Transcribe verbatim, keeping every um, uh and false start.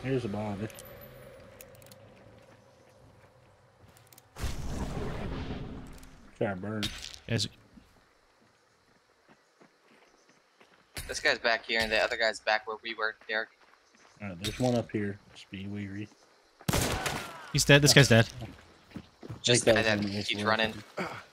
Here's a body. Try to burn. As This guy's back here, and the other guy's back where we were, Derek. Alright, there's one up here. Just be weary. he's dead. This guy's dead. Just that the was guy that in this keeps one. running.